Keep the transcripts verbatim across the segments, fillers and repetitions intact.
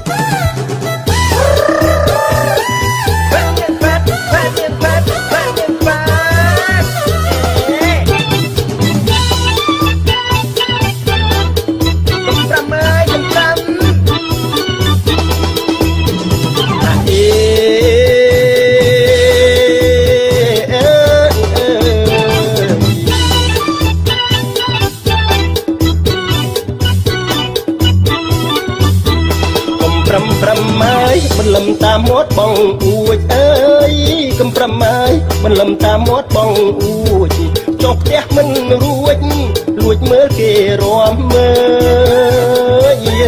มันลำตามมดบองอูดเอ้ยกำประไม้มันลำตามมดบองอูดจกเตี้ยมันรวยรวยเมื่อเกรอมเมื่อ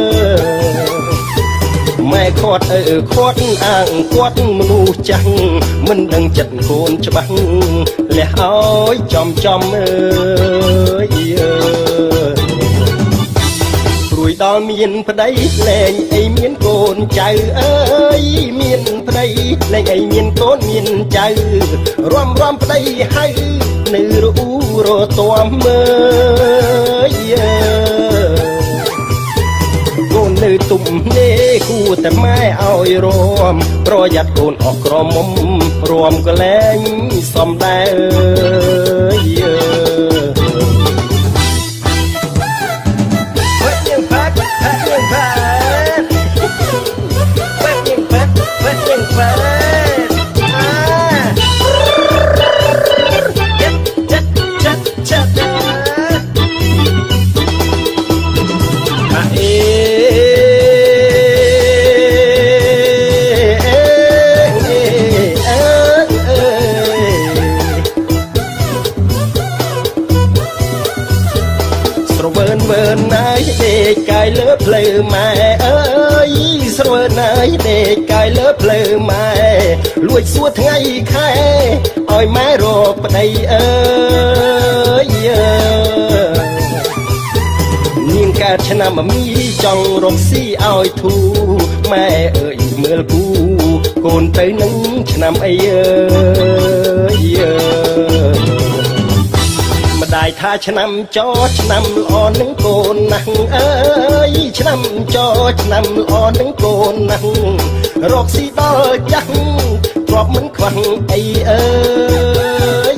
ไม่ขอดเออขอดอ่างขอดมนูจังมันดังจัดโกนฉบังและเอาจอมจอมเอ้ยรวยดอลมีนพดายแหล่งไอเมียนโกนใจเอ้ยเมียนพดายแหล่งไอเมียนโกนเมียนใจรวมรวมพดายให้ในรูโรตัวเมื่อโกนในตุ่มเน่กูแต่ไม่เอารวมรอยัดโกนออกกรอมมรวมก็แรงซ่อมได้เอ้ยเวิร์นเวิร์นนายเด็กกายเลิฟเลยมาเอ้ยสเวิร์นนายเด็กกายเลิฟเลยมาลวยสัวทั้งไงแค่อ้อยไม้รอกปะไดเอ้ยนิ่งกาชนะมามีจองรกซี่อ้อยทูแม่เอ้ยเมื่อกูโกนเตยนังชนะไอเอ้ยได้ท่าชนำจอชนำอ่อนนึงโกนนังเอ้ยชนำจอชนำอ่อนนึงโกนนังรอกสีดอจังกรอบเหมือนควังไอเอ้ย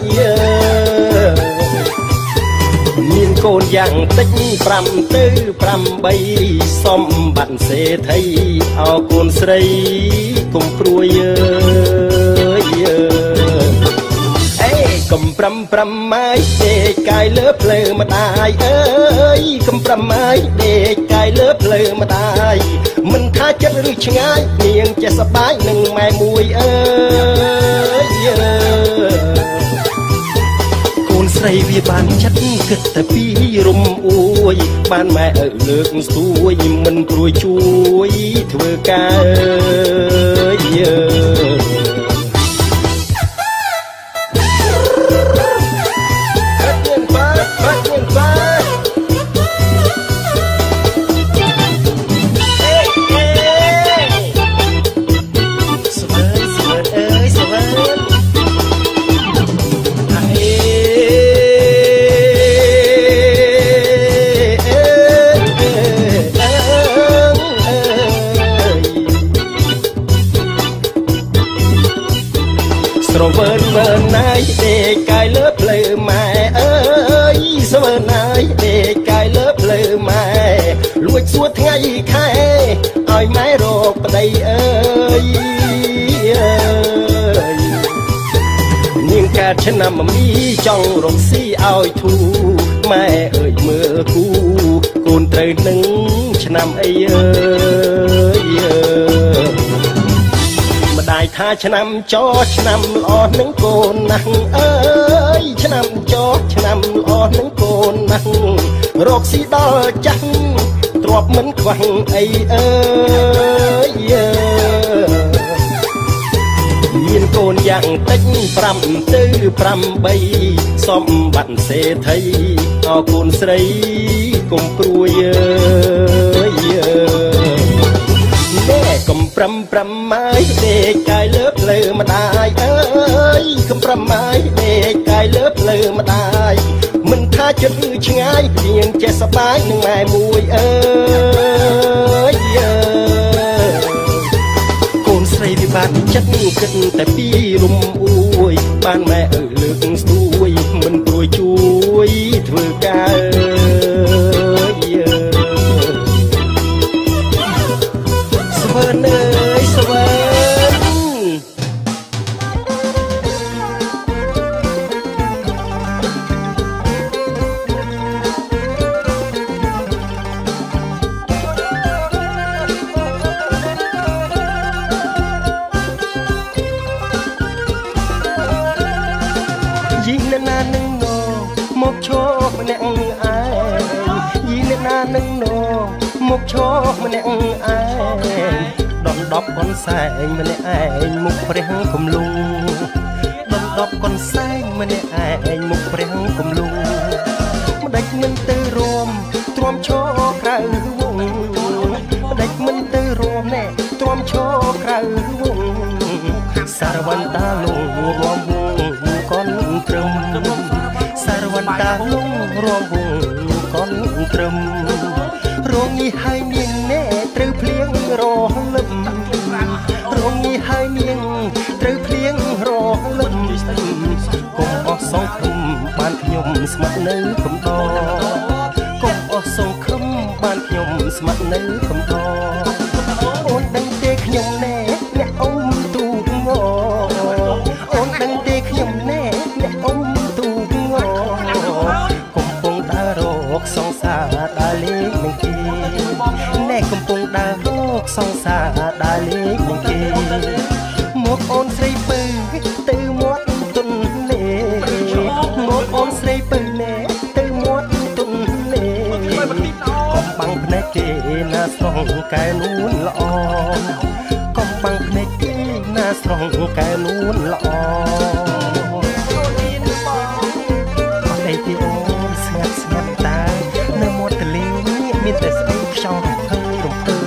มีนโกนอย่างติงปรำตื้อปรำใบส้มบันเสไทยเอาโกนใส่กุมปรวยเอ้ยกำปรำปรำไม้เด็กกายเลิฟเลยมาตายเอ้ยกำปรำไม้เด็กกายเลิฟเลยมาตายมันท่าจัดหรือชะง่ายเนียงจะสบายหนึ่งแม่มวยเอ้ยโกนใส่วิบานชัดเกิดแต่พี่รุมอวยบ้านแม่เออเลิกสวยมันกลัวช่วยเธอกายสเวิร์นเวิร์นนายเด็กกายเลิฟเลยมาเอ้ยสเวิร์นนายเด็กกายเลิฟเลยมาลวยสัวทั้งไงแค่อ้อยไม้รอกปะไดเอ้ยนิ่งกาชนะมามีจ้องรกซี่อ้อยทูแม่เอ้ยเมื่อกูโกนเตยหนึ่งชนะไอเอ้ยได้ท่าชนำจอชนำอ่อนนึงโกนนังเอ้ยชนำจอชนำอ่อนนึงโกนนังรกสีดอจังตรวบเหมือนควังไอเอ้ยมีนโกนอย่างเต็งปรำตื้อปรำใบส้มบันเสไทยเอาโกนใส่กุมปรวยแม่กำปรำปรำไม้เด็กกายเลิฟเลยมาตายเอ้ยกำปรำไม้เด็กกายเลิฟเลยมาตายมันท่าจะลือชะง่ายเพียงจะสบายหนึ่งแม่มวยเอ้ยចិត្តគិតតែពីរំអួយបានម៉ែអើលើកស្ទួយមិនព្រួយជួយធ្វើការស្វើនអើយស្វើនយីអ្នកណានឹងណមកឈរម្នាក់ឯងយីអ្នកណានឹងណមកឈរម្នាក់ឯងដណ្ដប់កូនសែងម្នាក់ឯងមុខព្រះកំលុងដណ្ដប់កូនសែងម្នាក់ឯងមុខព្រះកំលុងម្ដេចមិនទៅរួមទ្រាំឈរក្រៅវងម្ដេចមិនទៅរួមណែទ្រាំឈរក្រៅវងសារវន្តាលងរួមវងកូនត្រឹមសារវន្តាលងរួមវងកូនត្រឹមរងនេះហើយនាងណែត្រូវភ្លៀងរលឹមរងនេះហើយនាងត្រូវភ្លៀងរលឹមកុំអស់សង្ឃឹមបានខ្ញុំស្ម័គ្រនៅកំដរកុំអស់សង្ឃឹមបានខ្ញុំស្ម័គ្រនៅកំដរអូនដឹងទេខ្ញុំណែអ្នកអ៊ំទូងអូនដឹងទេខ្ញុំណែអ្នកអ៊ំទូងកំពុងដើររកសង្សារដើរលេងនឹងគេណែកំពុងដើររកសង្សារដើរលេងនឹងគេមកអូនស្រីពៅទៅមាត់ទុនលេមកអូនស្រីពៅណែទៅមាត់ទុនលេកំបាំងភ្នែកគេណាស្រងកែនួនល្អកំបាំងភ្នែកគេណាស្រងកែនួនល្អអត់អីទេអូនស្ងាត់ស្ងាត់តានៅមាត់ទន្លេមានតែស្អីខ្យល់រំភើយរំភើ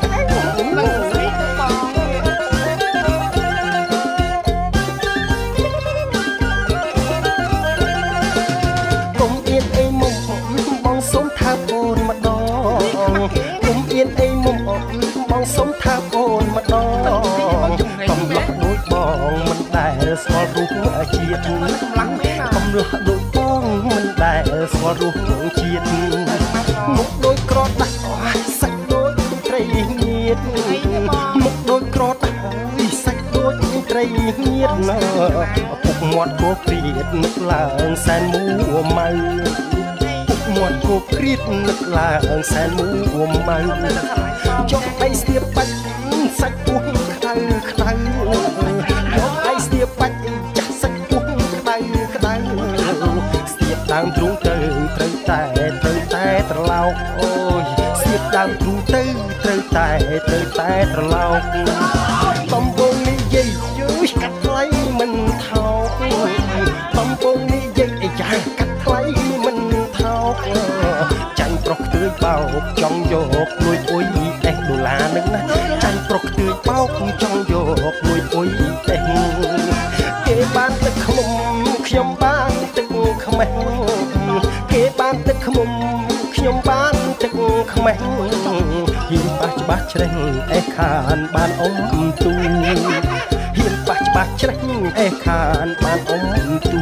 យកុំអៀនអីមុំបងសុំថាអូនម្ដងកុំអៀនអីមុំបងសុំថាអូនម្ដងកំឡោះដូចបងមិនដែលស្គាល់រូបជាតិកំឡោះដូចបងមិនដែលស្គាល់រូបជាតិមុខដូចក្រដាស់សាច់ដូចត្រីងៀតមុខដូចក្រដាស់សាច់ដូចត្រីងៀតណាពុកមាត់គោព្រាតនឹកឡើងសែនមួម៉ៅពុកមាត់គោព្រាតនឹកឡើងសែនមួម៉ៅចុះអីស្ទាបបាច់សាច់ពោះក្តៅក្តៅយកអីស្ទាបបាច់ចាស់សាច់ពោះក្តៅក្តៅស្ទាបដើមទ្រូងទៅត្រូវតែត្រូវតែត្រឡោកអូយស្ទាបដើមទ្រូងទៅត្រូវតែត្រូវតែត្រឡោកបំពងនេះយាយយូរកាត់ថ្លៃមិនថោកបំពងនេះយាយអីចាកាត់ថ្លៃមិនថោកចាញ់ប្រុសខ្ទួយបោកចង់យកលួយអុយអេសដុល្លារនឹងណាចាញ់ប្រុសខ្ទួយបោកចង់យកលួយអុយអេសគេបានទឹកខ្មុំខ្ញុំបានទឹកខ្មេះគេបានទឹកខ្មុំខ្ញុំបានទឹកខ្មេះហ៊ានប៉ះច្បាស់ច្រេះអេសខានបានអ៊ំទូហ៊ានប៉ះច្បាស់ច្រេះអេសខានបានអ៊ំទូ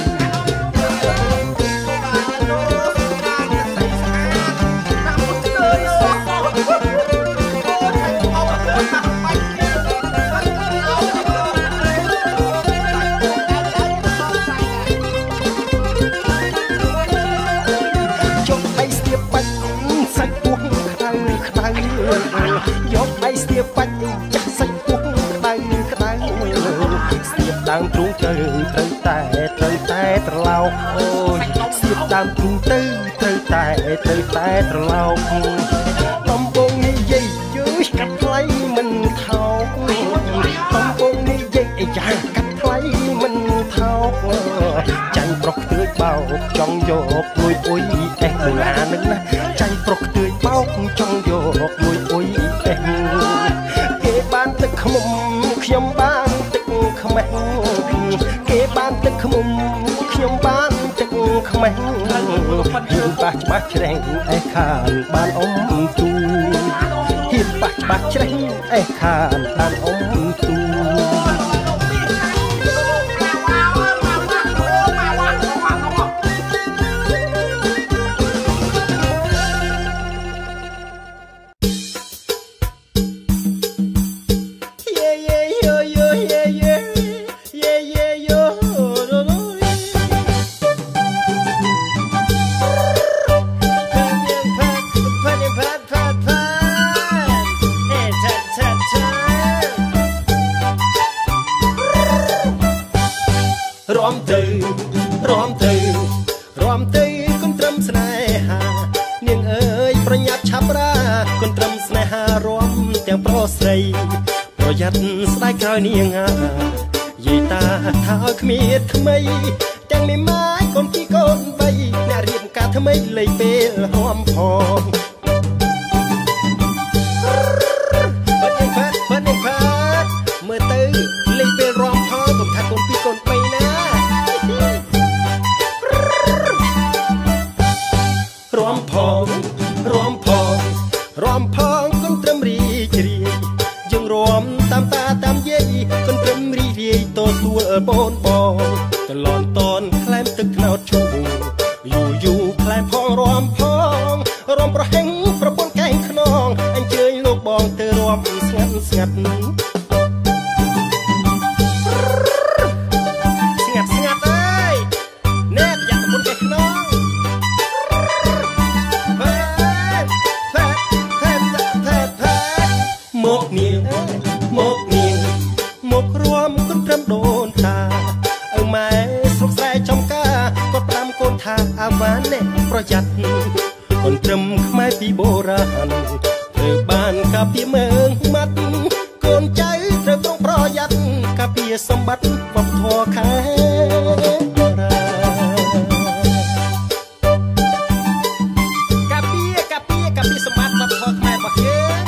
យកដៃស្ទាបបាច់ចាស់សាច់ពោះក្តៅក្តៅស្ទាបដើមទ្រូងទៅត្រូវតែត្រូវតែត្រឡោកអូយស្ទាបដើមទ្រូងទៅត្រូវតែត្រូវតែត្រឡោកបំពងនេះយាយយូរកាត់ថ្លៃមិនថោកបំពងនេះយាយអីចាកាត់ថ្លៃមិនថោកចាញ់ប្រុសខ្ទួយបោកចង់យកលួយអុយអេសដុល្លារនឹងណាចាញ់ប្រុសខ្ទួយបោកចង់យកលួយអុយអេសគេបានទឹកខ្មុំខ្ញុំបានទឹកខ្មេះគេបានទឹកខ្មុំខ្ញុំបានទឹកខ្មេះហ៊ានប៉ះច្បាស់ច្រែងអេសខានបានអ៊ំទូហ៊ានប៉ះច្បាស់ច្រេះអេខានតាមអ៊ំទូរំទៅរំទៅរំទៅគុំត្រឹមស្នេហានាងអើយប្រញាប់ឆាប់រាគុំត្រឹមស្នេហារំទាំងប្រុសស្រីប្រយ័ត្នស្ដាយក្រោយនាងហាយាយតាថាឲ្យគ្មានថ្មីទាំងមេម៉ាយកូនពីរកូនបីអ្នករៀបការថ្មីលេងពេលហមផងបើនាងផាត់បើនាងផាត់មើលទៅលេងពេលរំផងកុំថាកូនពីរកូនបីណារំផងរំផងរំផងគុំត្រឹមរីករាយយើងរំតាមតាតាមយាយគុំត្រឹមរីករាយទទួលបូនបងកលន់តនក្លែមទឹកថ្នោតឈូយូយូក្លែមផងរំផងរំប្រហែងប្រពន្ធកែងខ្នងអញ្ជើញលោកបងទៅរំស្ងាត់ស្ងាត់ស្ងាត់ស្ងាត់អើយណែប្រយ័ត្នប្រពន្ធកែងខ្នងមកនាងមកនាងមករំគុំត្រឹមដូនតាឪម៉ែស្រុកស្រែចំការក៏ប្រាំកូនថាអាវ៉ាននេះប្រយ័ត្នកូនត្រឹមខ្មែរពីបុរាណត្រូវបានការពារមើងម៉ាត់កូនចៅត្រូវប្រុងប្រយ័ត្នការពារសម្បត្តិវប្បធម៌ខែការពារការពារការពារសម្បត្តិវប្បធម៌ខ្មែររបស់យើង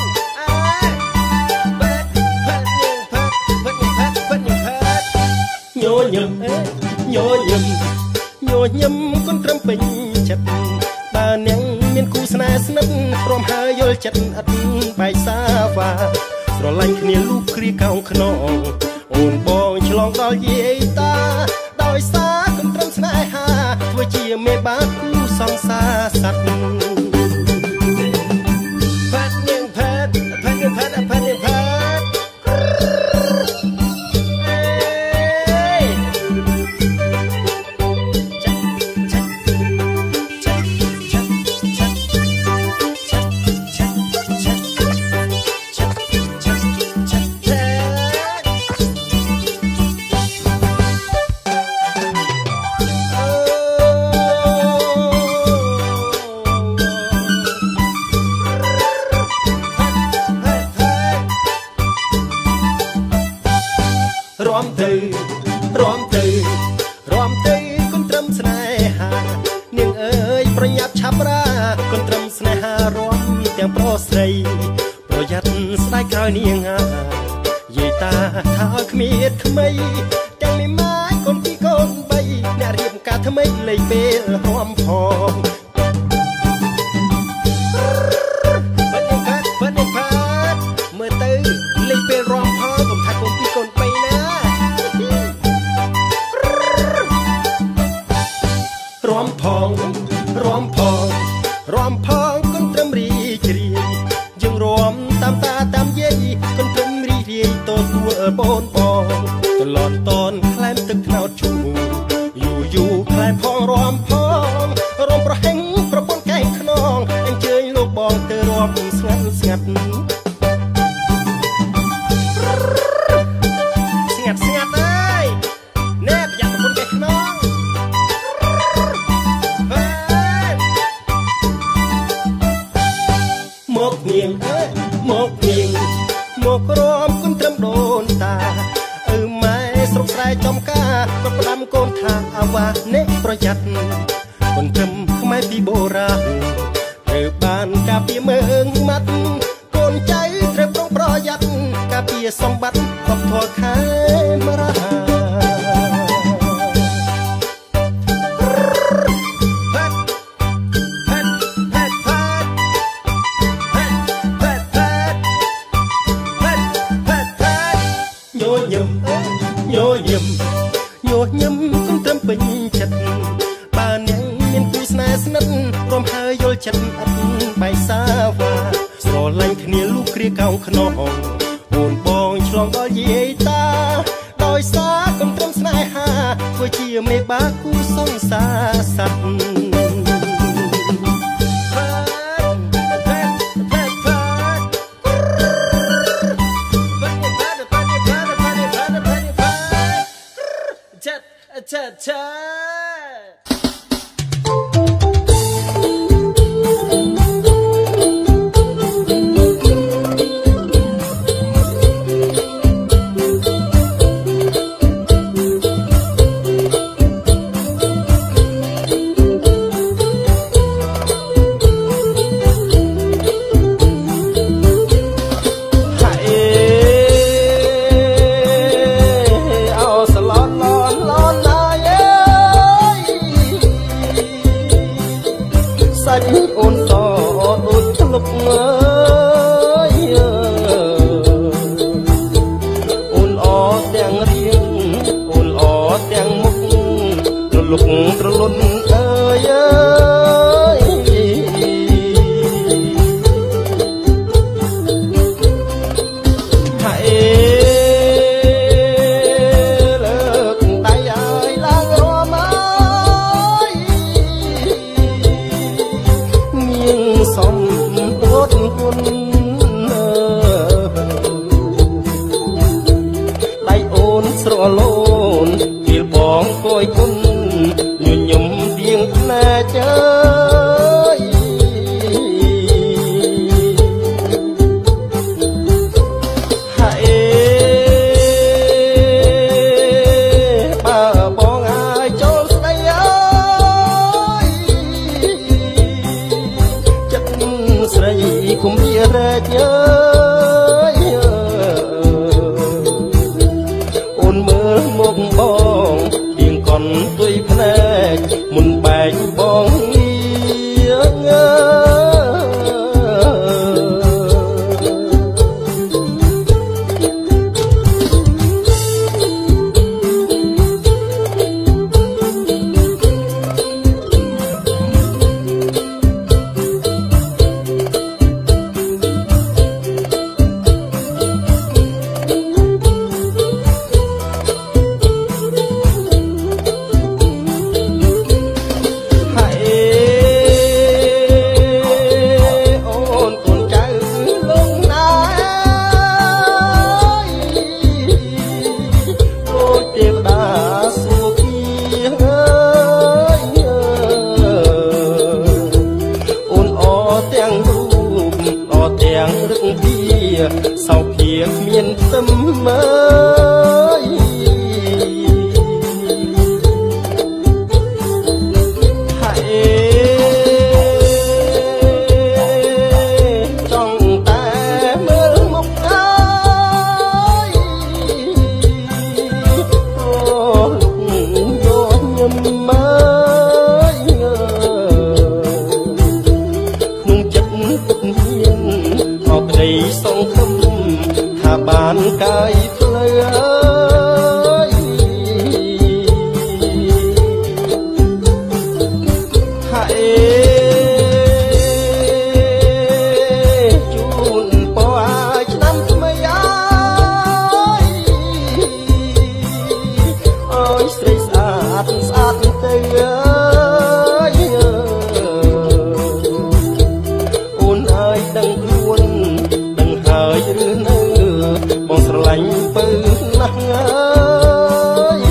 ញញឹមញញឹមញញឹមគុនត្រឹមពេញចិត្តបើនាងមានគូស្នេហ៍ស្និទ្ធព្រមហើយយល់ចិត្តឥតបែកសាវ៉ាស្រឡាញ់គ្នាលូកគ្រាកោងខ្នងអូនបងឆ្លងដល់យាយតាដោយសារគុនត្រឹមស្នេហាធ្វើជាមេបាគូសង្សារស័ក្តិផាត់នាងផាត់ផាត់នាងផាត់ផាត់នាងផាត់រំទៅរំទៅរំទៅគុំត្រឹមស្នេហានាងអើយប្រញាប់ឆាប់រាគុំត្រឹមស្នេហារំទាំងប្រុសស្រីប្រយ័ត្នស្ដាយក្រោយនាងហាយាយតាថាឲ្យគ្មានថ្មីទាំងមេម៉ាយកូនពីរកូនបីអ្នករៀបការថ្មីលេងពេលហមផងបើនាងផាត់បើនាងផាត់មើលទៅលេងពេលរំផងកុំថាកូនពីរកូនបីណារំផងរំផងរំផងគុំត្រឹមរីករាយយើងរំតាមតាតាមយាយគុំត្រឹមរីករាយទទួលបូនបងកលន់តនក្លែមទឹកថ្នោតឈូយូយូក្លែមផងរំផងរំប្រហែងប្រពន្ធកែងខ្នងអញ្ជើញលោកបងទៅរំស្ងាត់ស្ងាត់ស្ងាត់ស្ងាត់អើយណែប្រយ័ត្នប្រពន្ធកែងខ្នងមកនាងមកនាងមករំគុំត្រឹមដូនតាឪម៉ែស្រុកស្រែចំការក៏ផ្ដាំកូនថាអាវ៉ានេះប្រយ័ត្នកូនត្រឹមខ្មែរពីបុរាណត្រូវបានការពារមើងម៉ាត់កូនចៅត្រូវប្រុងប្រយ័ត្នការពារសម្បត្តិវប្បធម៌ខែមរារពេញចិត្តបើអ្នកមានគូស្នេហ៍ស្និទ្ធព្រមហើយយល់ចិត្តអត់បែកសាវ៉ាស្រឡាញ់គ្នាលូកគ្រាកោងខ្នងអូនបងឆ្លងដល់យាយតាដោយសារកំត្រឹមស្នេហាធ្វើជាមេបាគូសង្សារសត្វអូនសដូចធ្លុកអើយអូនអទាំងរៀងអូនអទាំងមុខត្រលុកត្រលុនអើយអើយហើយលើកដៃឲ្យឡើងរមអើយសំពួតគុណដៃអូនស្រលូនពេលបងគយគុណញញឹមទៀងភ្នែកអើយហើយបើបងឲ្យចូលស្ដីអើយស្រីគុំវារែកអើយអូនមើលមុខបងទៀងកន់ទុយភ្នែកមុនបែកបងងៀងអើសោកភាមានស្ទឹមអើយហើយចង់តែមើលមុខអើយអូលោកយកញឹមអើយក្នុងចិត្តពុតមានអបដីសងខំថាបានកាយផ្លូវអើយហើយជូនពរឲ្យឆ្នាំថ្មីអើយអើយស្រីស្អាតស្អាតទៅអើយអូនអើយដឹងខ្លួនដឹងហើយឬនៅបងស្រឡាញ់ពើណាស់អើយ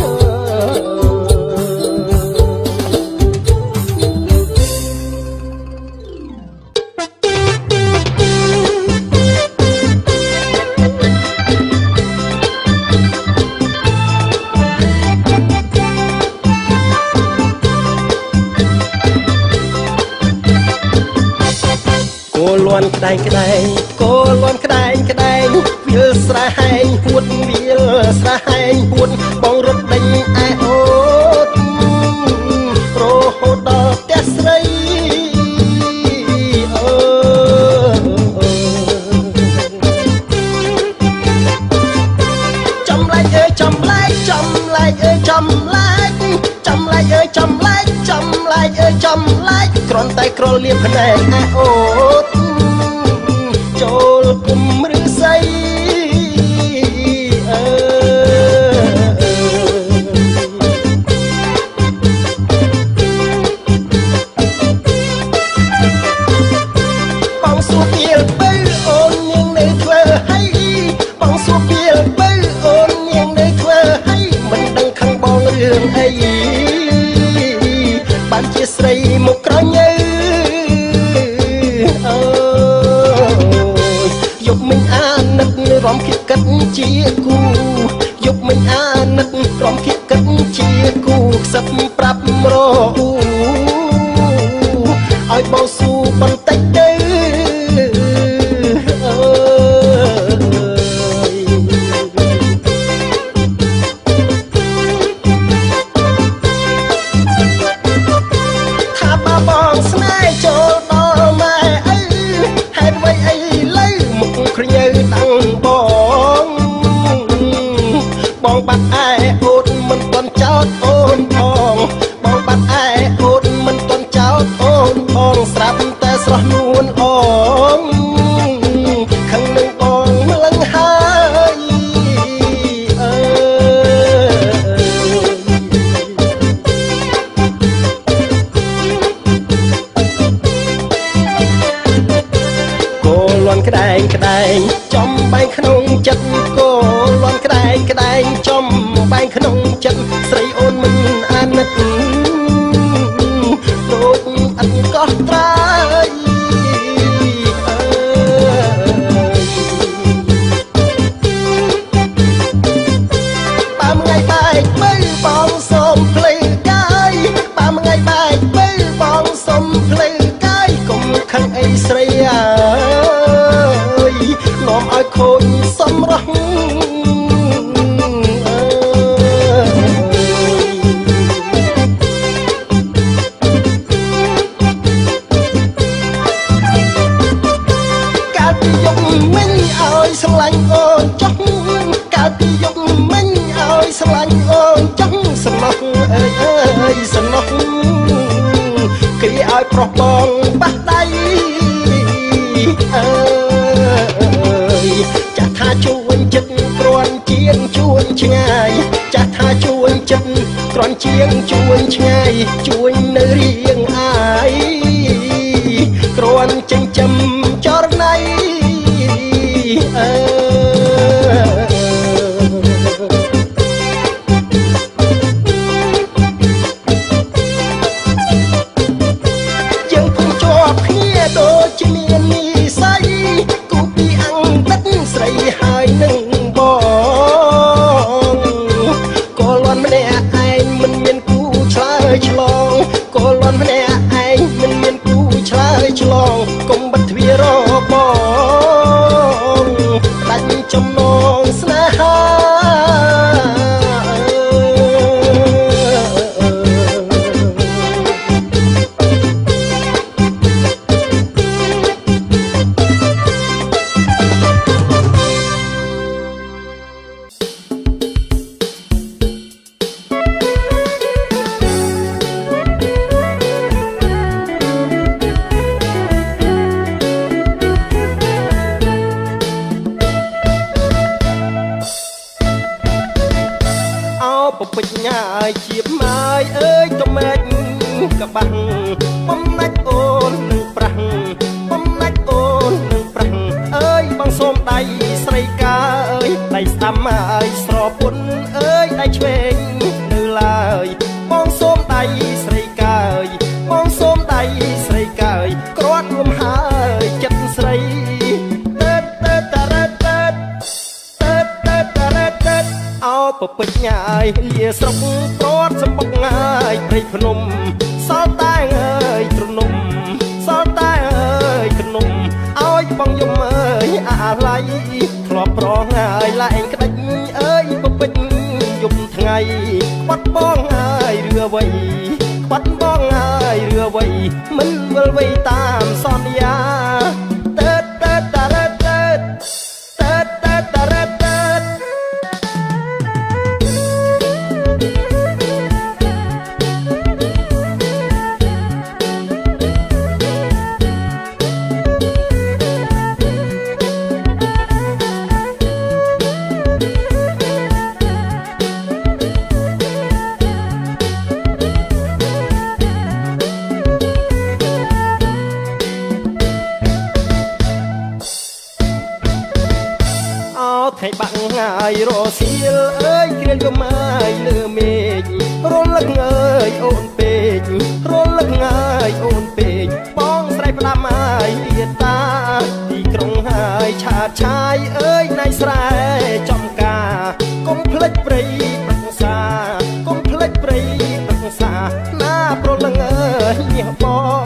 គោលួនក្ដែងក្ដែងគោលួនក្ដែងក្ដែងវាលស្រែហែងហួតវាលស្រែហែងហួតបងរត់ដេញឯអូតរហូតដល់ផ្ទះស្រីអើចំលែកអើយចំលែកចំលែកអើយចំលែកចំលែកចំលែកចំលែកអើយចំលែកគ្រាន់តែក្រលៀបភ្នែកអែអូតចូលគុំឬស័យអើបងសួរពីលបើអូននាងនៅធ្វើឲ្យបងសួរពីលបើអូននាងនៅធ្វើឲ្យមិនដឹងខឹងបងរឿងអីបានជាស្រីមកក្រញើអើយកមិញអាណិតរំគិតកិតជាគូយកមិញអាណិតរំគិតកិតជាគូខ្សឹបប្រាប់រគូឲ្យបងស៊ូបន្តិចទៅបងស្នេហ៍ចូលដល់ម៉ែអីហេតុអ្វីអីលើមុខគ្រឿតាំងបងបងបាត់ឯអូនមិនទាន់ចោតអូនផងបងបាត់ឯអូនមិនទាន់ចោតអូនផងស្រាប់តែស្រស់នួនអងខឹងនឹងបងលឹងហើយអើលន់ក្ដែងក្ដែងចំបែងក្នុងចិត្តគោលន់ក្ដែងក្ដែងចំបែងក្នុងចិត្តស្រីអូនមិនអាណិតដូចអត់កោះត្រាយអើយបើមួយថ្ងៃបែកបើបងសុំភ្លេចកាយបើមួយថ្ងៃបែកបើបងសុំភ្លេចកាយកុំខឹងអីស្រីអើយនាំឲ្យខូចសម្រស់កាលពីយកមិញឲ្យស្រឡាញ់អូនចុះកាលពីយកមិញឲ្យស្រឡាញ់អូនចុះសំណោះអើយអើយសំណោះគេឲ្យប្រុសបងបាក់ដៃអើចាស់ថាជួនចិត្តគ្រាន់ជាងជួនឆ្ងាយចាស់ថាជួនចិត្តគ្រាន់ជាងជួនឆ្ងាយជួននៅរៀងអាយគ្រាន់ចិញ្ចឹមចរណៃអើយើងភូមិជាប់គ្នាដូចជាមាននិស័យស្រីហើយនឹងបងកូនលន់ម្នាក់ឯងមិនមានគូឆ្លើយឆ្លងកូនលន់ម្នាក់ឯងមិនមានគូឆ្លើយឆ្លងកុំបិទទ្វាររបងដាច់ចំណងស្នេហាពេញញ៉ាយជាម៉ាយអើយតមេចកបាំងបំណាច់អូននឹងប្រាំងបំណាច់អូននឹងប្រាំងអើយបងសូមដៃស្រីកាអើយដៃស្ដាំអើយស្រពុនអើយដៃឆ្វេងនៅឡើយបងសូមដៃស្រីកាអើយបងសូមដៃស្រីកាអើយគ្រាន់លំហើយចិត្តស្រីពពេញញ៉ាយលាស្រុកព្រាត់សម្បុកងាយព្រៃភ្នំសល់តែអើយទ្រនំសល់តែអើយទ្រនំឲ្យបងយំអើយអាឡៃធ្លាប់ប្រងងាយឡែងក្តិចអើយពពេញយំថ្ងៃខ្វាត់បងអើយឬអ្វីខ្វាត់បងអើយឬអ្វីមិនវិលវ័យតាមសន្យាតើតើតើតើតើតើតើតើថ្ងៃបាំងហើយរសៀលអើយគ្រាយកម៉ាយលើមេឃរលឹកអើយអូនពេករលឹកអើយអូនពេកបងស្រីផ្ដាំហើយលាតាទីក្រុងហើយឆាតឆាយអើយណៃស្រែចំការកុំភ្លេចព្រៃប្រឹក្សាកុំភ្លេចព្រៃប្រឹក្សាណាប្រលឹងអើយញាស់បង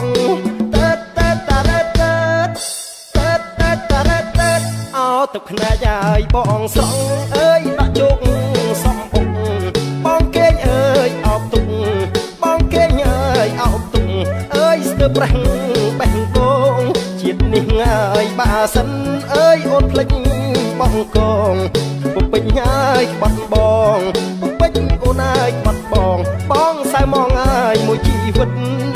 ទឹកភ្នែកហើយបងស្រង់អើយដាក់ជោគសំអុកបងគេងអើយអោបទុកបងគេងអើយអោបទុកអើយស្ទើប្រេះបេះកងជាតិនេះហើយបាសិនអើយអូនភ្លេចបងកងពុពេញហើយក្បត់បងពុពេញអូនហើយក្បត់បងបងសៅមងហើយមួយជីវិត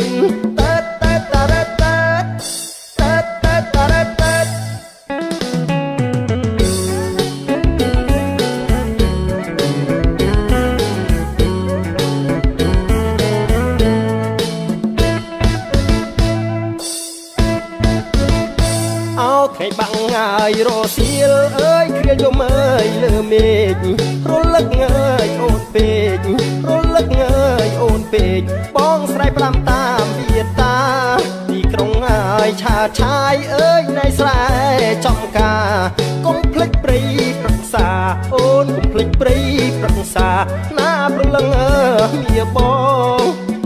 ថ្ងៃបាំងហើយរសៀលអើយគ្រាយមអើយលើមេឃរលឹកអើយអូនពេករលឹកអើយអូនពេកបងស្រីផ្ដាំតាមវាតាទីក្រុងហើយឆាតឆាយអើយណៃស្រែចំការកុំភ្លេចព្រៃប្រឹក្សាអូនកុំភ្លេចព្រៃប្រឹក្សាណាប្រលឹងអើយមាបង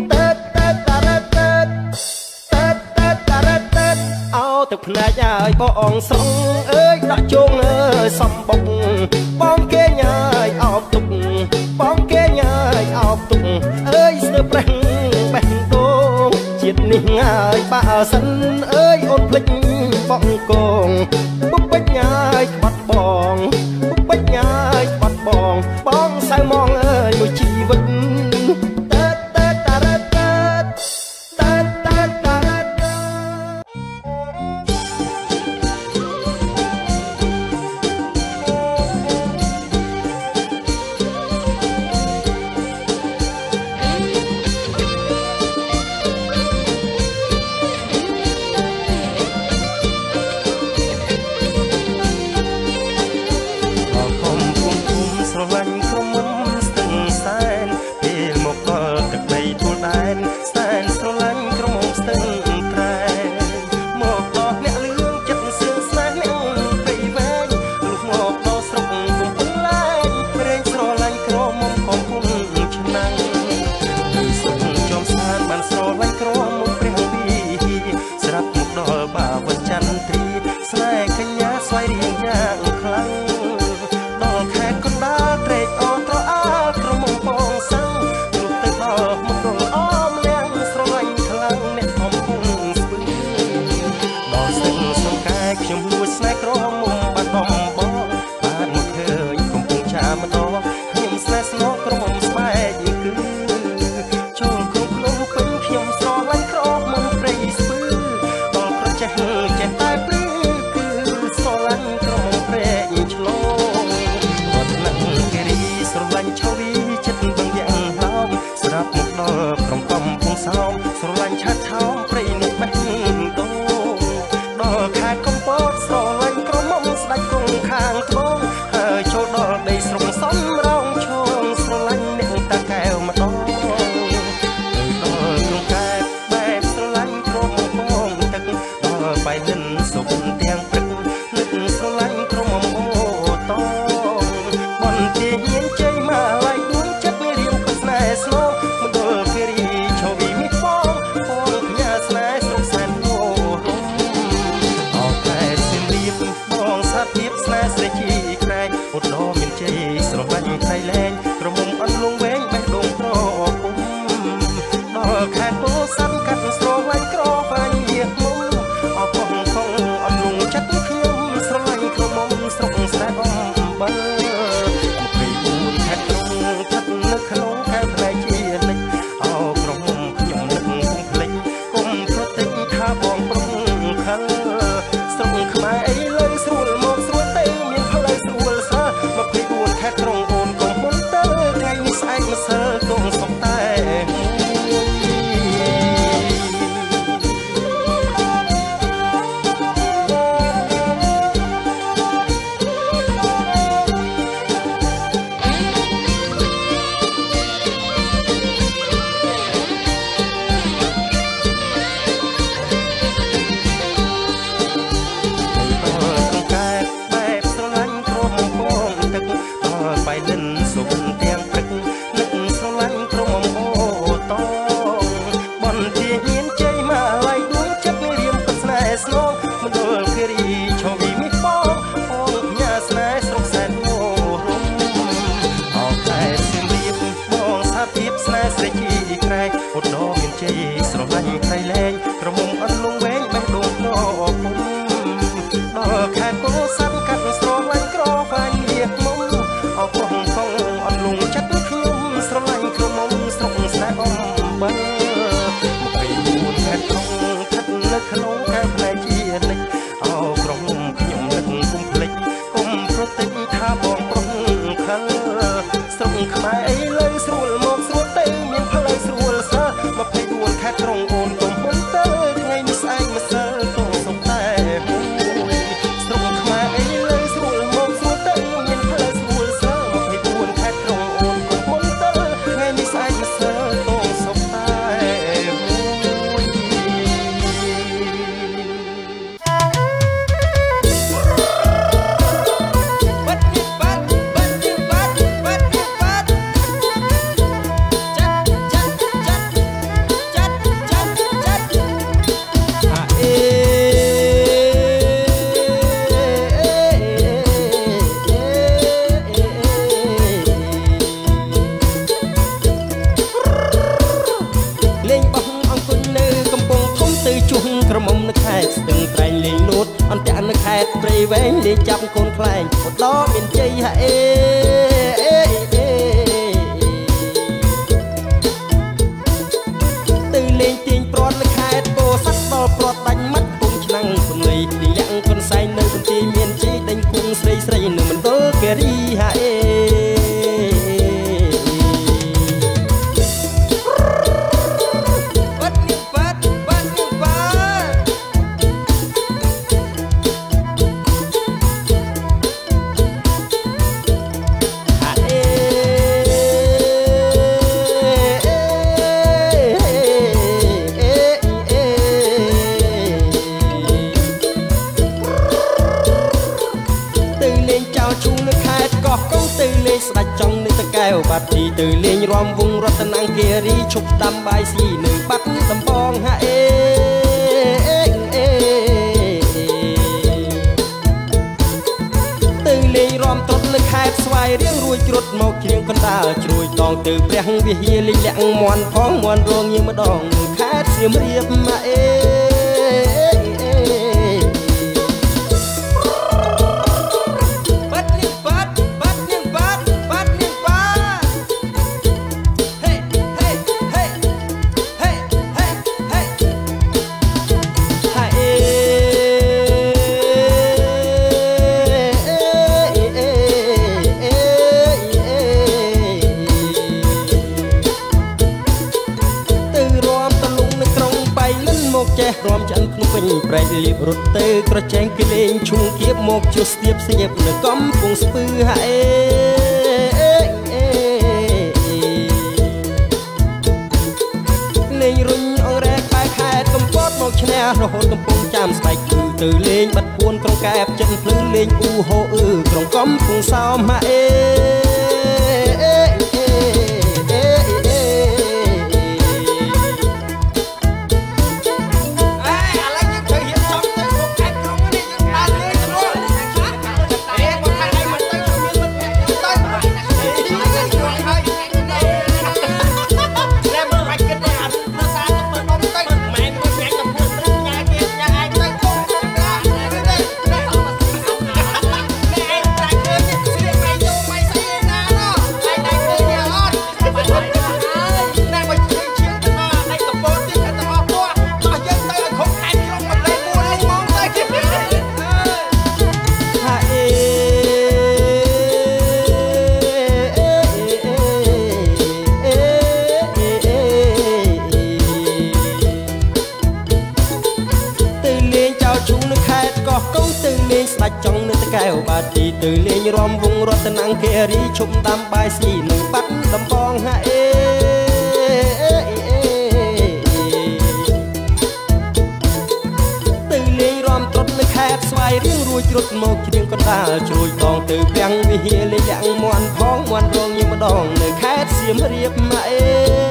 ទឹកភ្នែកហើយបងស្រង់អើយដាក់ជងអើយសំបុកបងគេញ៉ាយអោបទុកបងគេញ៉ាយអោបទុកអើយស្ទើប្រេះបេះដូងជាតិនេះហើយបាសិនអើយអូនភ្លេចបងកងពុពេញញ៉ាយក្បត់បងពុពេញញ៉ាយក្បត់បងបងសៅមងអើយមួយជីវិតចាប់កូនខ្លែងបដមានជ័យហេទៅលេងទាញប្រត់នៅខេត្តពោធិ៍សាត់ដល់ប្រត់ដាច់មាត់ពុំឆ្នាំងពន្លៃពីយ៉ាងកូនសែងនៅបន្ទាយមានជ័យដេញគង់ស្រីស្រីនៅមណ្ឌលគិរីហេស្ដាច់ចង់នៅតកែវបាត់ទីទៅលេងរំវងរតនង្គារីឈប់ដាំបាយស៊ីនៅបាត់ដំបងហាអេទៅលេងរំត្រុតនៅខេត្តស្វាយរៀងរួចជ្រុតមកជ្រៀងកណ្ដាលជ្រួយតងទៅព្រះវិហារលេងលាក់មន់ផងមន់រងញៀមម្ដងនៅខេត្តសៀមរាបហាអេរំចាន់ភ្នំពេញប្រែកលៀបរត់ទៅក្រចែងគេលេងឈុំគៀបមកជួស្ទាបស្ញៀបនៅកំពង់ស្ពឺហេលេងរុញអងរែកបែកខេត្តកំពតមកឈ្នះរហូតកំពង់ចាំស្បែកគឺទៅលេងបាត់ពួនក្រុងកែបចិនភ្លឺលេងអ៊ូហូអឺក្រុងកំពង់សោមហេស្ដាច់ចង់នៅតកែវបាត់ទីទៅលេងរំវងរតនង្គារីឈប់ដាំបាយស៊ីនៅបាត់ដំបងហាអេទៅលេងរំត្រុតនៅខេត្តស្វាយរៀងរួចជ្រុតមកជ្រៀងកណ្ដាលជ្រួយតងទៅពាំងវិហារលេងលាក់មន់ផងមន់រងញៀមម្ដងនៅខេត្តសៀមរាបហាអេ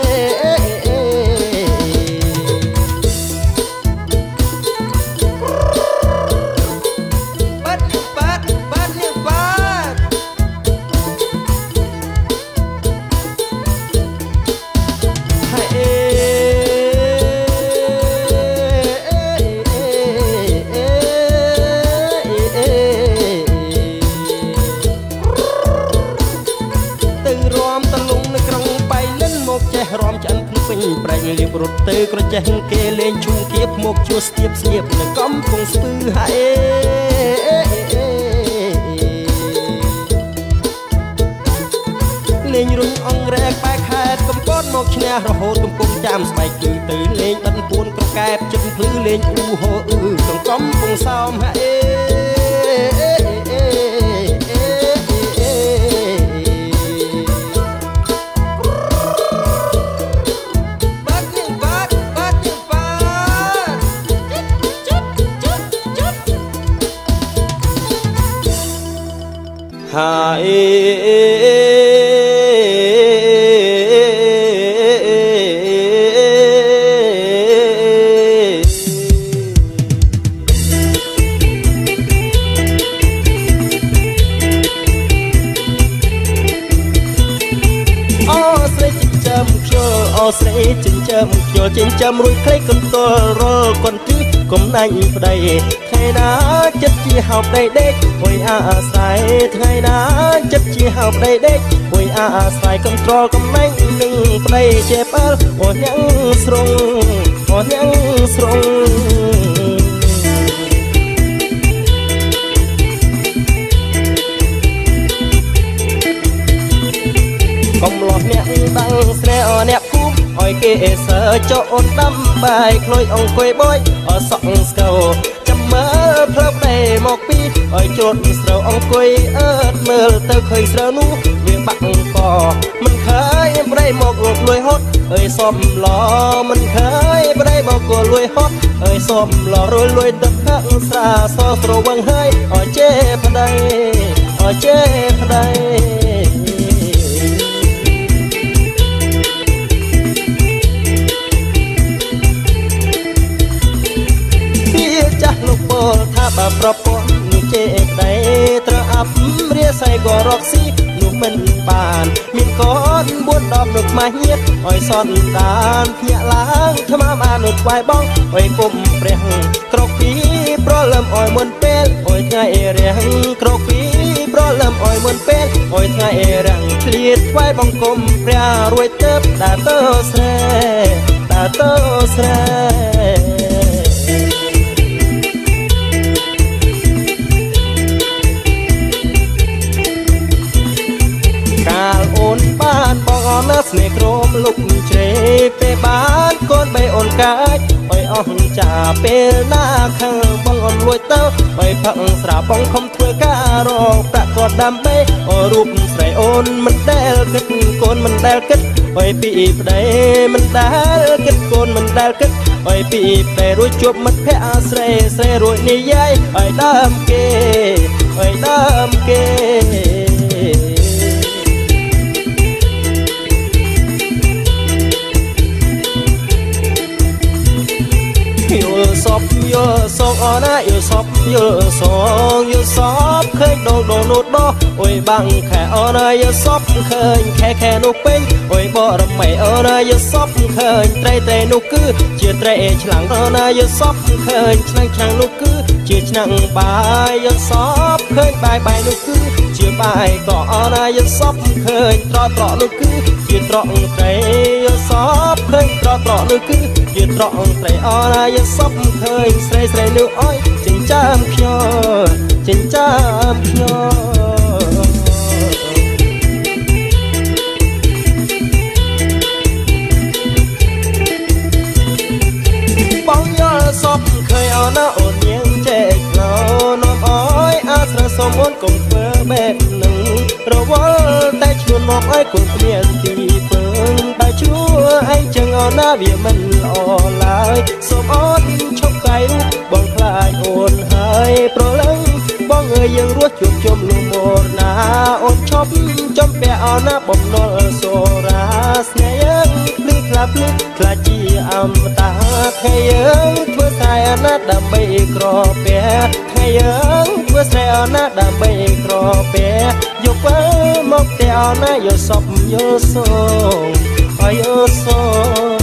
រំចាន់ភ្នំពេញប្រែកលៀបរត់ទៅក្រចេះគេលេងឈុំគៀបមកជួស្ទាបស្ញៀបនៅកំពង់ស្ពឺហេលេងរុញអងរែកបែកខេត្តកំពតមកឈ្នះរហូតកំពុងចាំស្បែកគឺទៅលេងបាត់ពួនក្រកែបចិត្តភ្លឺលេងអ៊ូហូអ៊ឺក្នុងកំពង់សោមហេហាអេស្រីចិញ្ចឹមខ្ញុំចិញ្ចឹមរួចក្លេកកន្ទល់រកកន្ទិះកុំណាញ់ប្តីថ្ងៃណាចិត្តជាហៅប្តីដេកអុយអាស្រ័យថ្ងៃណាចិត្តជាហៅប្តីដេកអុយអាស្រ័យកុំត្រល់កំណាញ់នឹងប្តីជាបើអូនយ៉ាងស្រងអូនយ៉ាងស្រងកុំលោះអ្នកដឹងស្នេហ៍អ្នកភូមិឲ្យគេសើចោអូនដាំបាយក្លួយអង្គុយបយអសក់ស្កោចាំមើលផ្លូវដេមកពីឲ្យជ្រត់ស្រូវអង្គុយអើតមើលទៅឃើញស្រូវនោះវាបាក់កមិនឃើញប្តីមកលួចលួយហត់អើយសំឡមិនឃើញប្តីមកក៏លួយហត់អើយសំឡរលួយទឹកផឹកស្រាសស្រវឹងហើយអើយជេប្តីអើយជេប្តីចាស់លោកពលថាបើប្រពន្ធនេះជេរប្តីត្រូវអាប់រាស័យក៏រកស៊ីនោះមិនបានមានកូនបួនដប់នោះខ្មាស់ញៀតឲ្យសន្តានភ្ញាក់ឡើងថ្មបាននោះថ្វាយបងឲ្យគុំព្រះក្រកពីប្រលឹមឲ្យមុនពេលអុយថ្ងៃរាំងក្រកពីប្រលឹមឲ្យមុនពេលអុយថ្ងៃរាំងឆ្លៀតថ្វាយបង្គំព្រះរួយទៅដើរទៅស្រែដើរទៅស្រែកាលអូនបានបងអនស្នេហ៍ក្រមលុកជ្រេពេលបានកូនបីអូនកាច់ឲ្យអស់ចាពេលណាខាងបងអូនលួចទៅឲ្យផឹកស្រាបងខំធ្វើការរកប្រាក់គាត់ដើម្បីអូរូបស្រីអូនមិនដែលគិតកូនមិនដែលគិតឲ្យពីប្តីមិនដែលគិតកូនមិនដែលគិតឲ្យពីប្តីរួចជួបមិត្តភក្តិស្រីស្រីរួចនិយាយឲ្យដើមគេឲ្យដើមគេយល់សពយល់សងអណាយល់សពយល់សងយល់សពឃើញដងដងនោះដោះអុយបាំងខែអណាយល់សពឃើញខែខែនោះពេញអុយបរមីអណាយល់សពឃើញត្រីត្រីនោះគឺជាត្រីឆ្លាំងអណាយល់សពឃើញឆ្នាំងឆ្នាំងនោះគឺជាឆ្នាំងបាយយល់សពឃើញបាយបាយនោះគឺជាបាយក៏អណាយល់សពឃើញត្រត្រកនោះគឺជាត្រកត្រីយល់សពឃើញត្រត្រកនោះគឺជាត្រកត្រីអណាយល់សពឃើញស្រីស្រីនោះអើយចិញ្ចាមខ្ញុំចិញ្ចាមខ្ញុំបងយល់សពឃើញអណាអូននាងចេកឡោនាំអើយអាស្រ័យសូមអូនកុំធ្វើបែបនឹងរវល់តែឈ្នួនមកអើយគង់គ្មានទីពឹងបើឈ្នួអីចឹងអណាវាមិនល្អឡើយសូមអូនឈប់កាយរូបបងខ្លាចអូនហើយប្រលឹងបងអើយយើងរស់ជួបជុំលំមរណាអូនឈប់ចំពាក់អណាបំណុលសូរាស្នេហ៍យើងភ្លឺខ្លាភ្លឺខ្លាជាអមតាថ្ងៃយើងធ្វើស្រែអណាដើម្បីក្រពែថ្ងៃយើងធ្វើស្រែអណាដើម្បីក្រពែយកទៅមកតែអណាយកសពយកសងឲ្យយកសង